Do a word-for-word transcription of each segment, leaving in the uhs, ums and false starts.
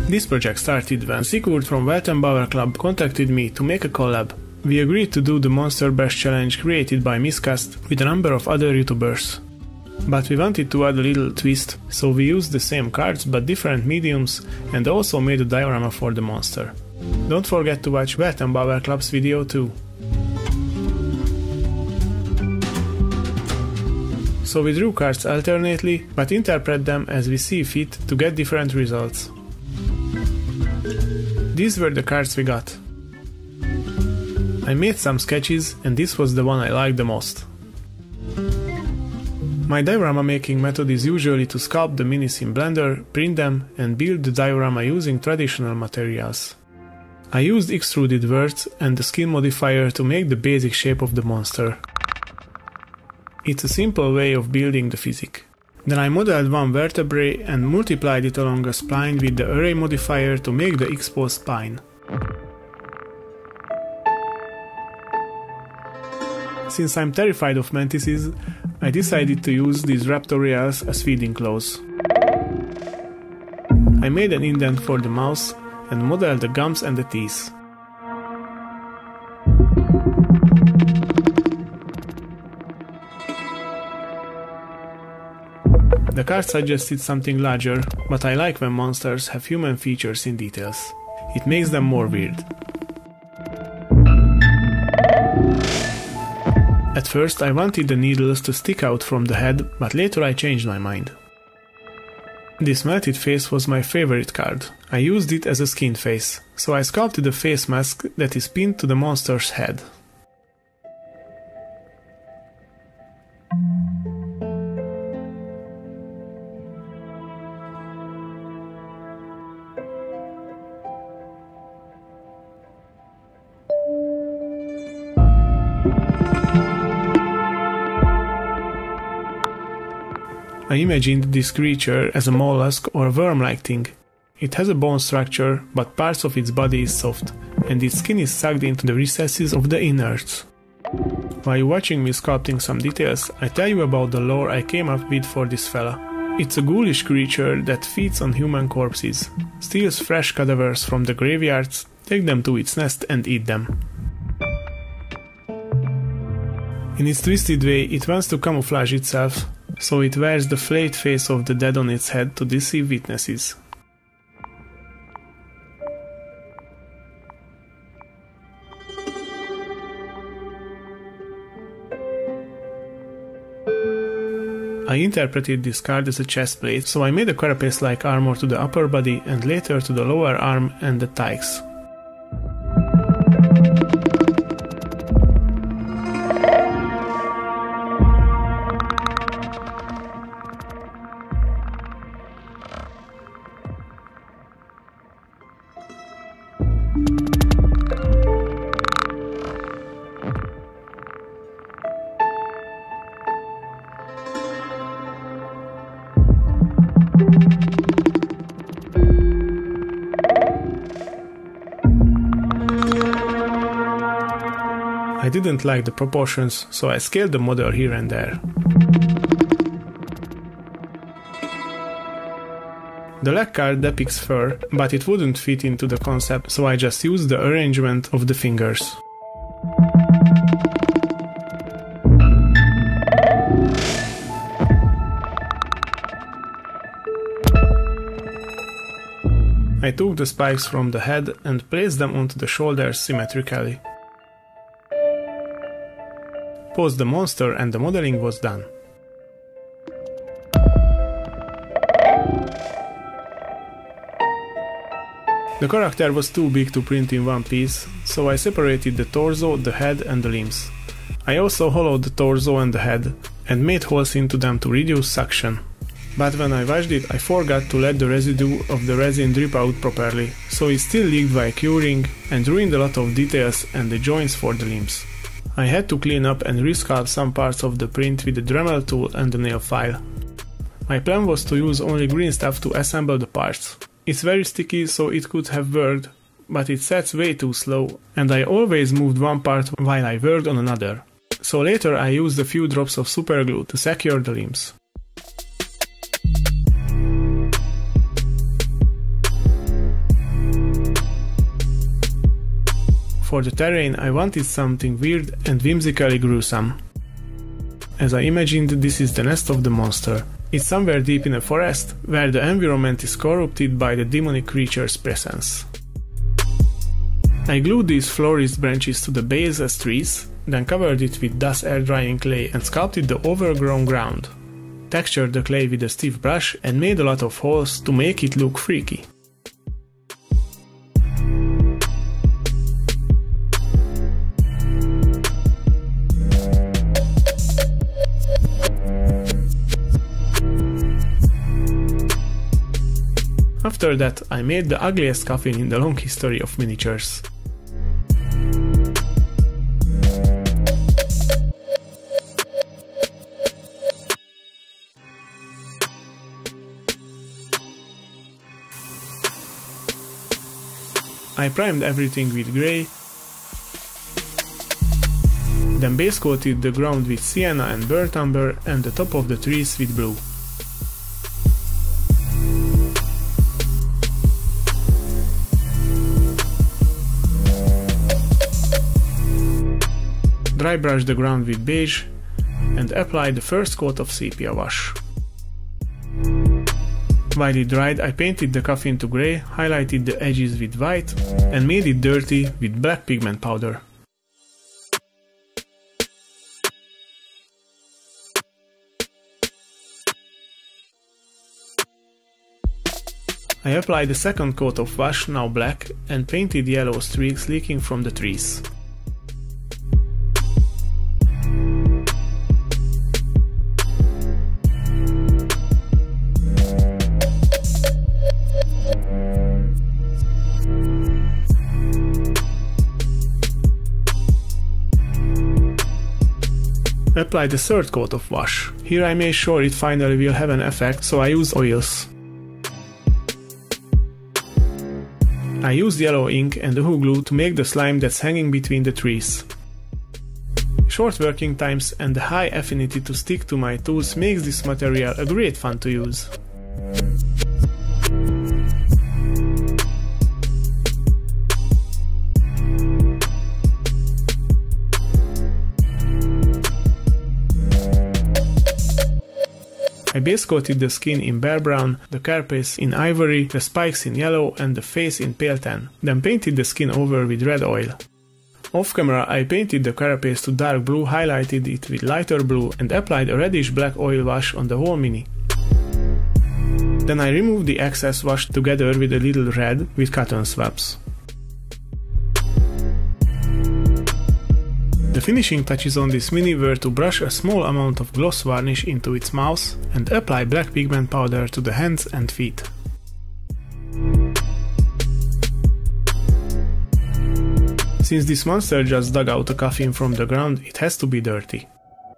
This project started when Sigurd from Weltenbauer Club contacted me to make a collab. We agreed to do the Monster Bash challenge created by Miscast with a number of other YouTubers. But we wanted to add a little twist, so we used the same cards but different mediums and also made a diorama for the monster. Don't forget to watch Weltenbauer Club's video too. So we drew cards alternately, but interpret them as we see fit to get different results. These were the cards we got. I made some sketches and this was the one I liked the most. My diorama making method is usually to sculpt the minis in Blender, print them and build the diorama using traditional materials. I used extruded verts and the skin modifier to make the basic shape of the monster. It's a simple way of building the physics. Then I modeled one vertebrae and multiplied it along a spline with the array modifier to make the exposed spine. Since I'm terrified of mantises, I decided to use these raptorials as feeding claws. I made an indent for the mouth and modeled the gums and the teeth. The card suggested something larger, but I like when monsters have human features in details. It makes them more weird. At first I wanted the needles to stick out from the head, but later I changed my mind. This melted face was my favorite card. I used it as a skin face, so I sculpted a face mask that is pinned to the monster's head. I imagined this creature as a mollusk or a worm-like thing. It has a bone structure, but parts of its body is soft, and its skin is sucked into the recesses of the innards. While you're watching me sculpting some details, I tell you about the lore I came up with for this fella. It's a ghoulish creature that feeds on human corpses, steals fresh cadavers from the graveyards, takes them to its nest and eat them. In its twisted way, it wants to camouflage itself, so it wears the flayed face of the dead on its head to deceive witnesses. I interpreted this card as a chest plate, so I made a carapace-like armor to the upper body and later to the lower arm and the thighs. I didn't like the proportions, so I scaled the model here and there. The leg card depicts fur, but it wouldn't fit into the concept, so I just used the arrangement of the fingers. I took the spikes from the head and placed them onto the shoulders symmetrically. Posed the monster and the modeling was done. The character was too big to print in one piece, so I separated the torso, the head and the limbs. I also hollowed the torso and the head, and made holes into them to reduce suction. But when I washed it, I forgot to let the residue of the resin drip out properly, so it still leaked while curing and ruined a lot of details and the joints for the limbs. I had to clean up and resculpt some parts of the print with the Dremel tool and the nail file. My plan was to use only green stuff to assemble the parts. It's very sticky, so it could have worked, but it sets way too slow, and I always moved one part while I worked on another. So later I used a few drops of super glue to secure the limbs. For the terrain I wanted something weird and whimsically gruesome. As I imagined, this is the nest of the monster. It's somewhere deep in a forest, where the environment is corrupted by the demonic creature's presence. I glued these florist branches to the base as trees, then covered it with thus air-drying clay and sculpted the overgrown ground. Textured the clay with a stiff brush and made a lot of holes to make it look freaky. After that, I made the ugliest coffin in the long history of miniatures. I primed everything with grey, then base coated the ground with sienna and burnt umber and the top of the trees with blue. Dry brush the ground with beige and apply the first coat of sepia wash. While it dried, I painted the coffin to grey, highlighted the edges with white and made it dirty with black pigment powder. I applied the second coat of wash, now black, and painted yellow streaks leaking from the trees. Apply the third coat of wash. Here I made sure it finally will have an effect, so I used oils. I used yellow ink and the hue glue to make the slime that's hanging between the trees. Short working times and the high affinity to stick to my tools makes this material a great fun to use. I base coated the skin in bare brown, the carapace in ivory, the spikes in yellow and the face in pale tan, then painted the skin over with red oil. Off camera I painted the carapace to dark blue, highlighted it with lighter blue and applied a reddish black oil wash on the whole mini. Then I removed the excess wash together with a little red with cotton swabs. The finishing touches on this mini were to brush a small amount of gloss varnish into its mouth and apply black pigment powder to the hands and feet. Since this monster just dug out a coffin from the ground, it has to be dirty.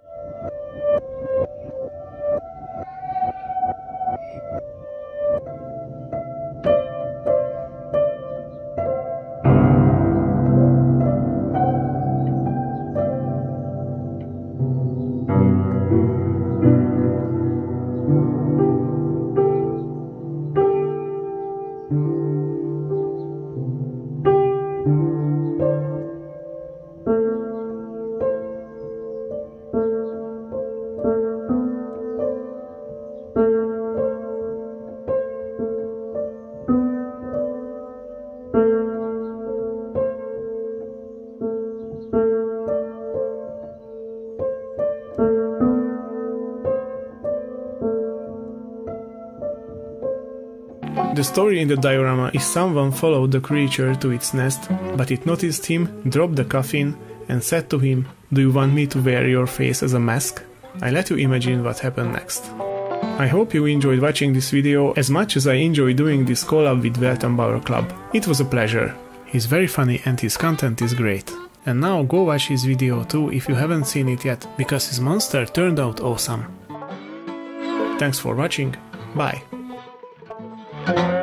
The story in the diorama is someone followed the creature to its nest, but it noticed him, dropped the coffin, and said to him, "Do you want me to wear your face as a mask?" I let you imagine what happened next. I hope you enjoyed watching this video as much as I enjoy doing this collab with Weltenbauer Club. It was a pleasure. He's very funny and his content is great. And now go watch his video too if you haven't seen it yet, because his monster turned out awesome. Thanks for watching, bye!